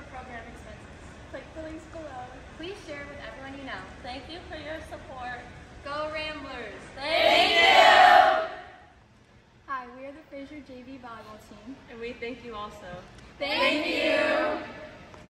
program expenses. Click the links below. Please share with everyone you know. Thank you for your support. Go Ramblers! Thank you! Hi, we are the Fraser JV volleyball team. And we thank you also. Thank you!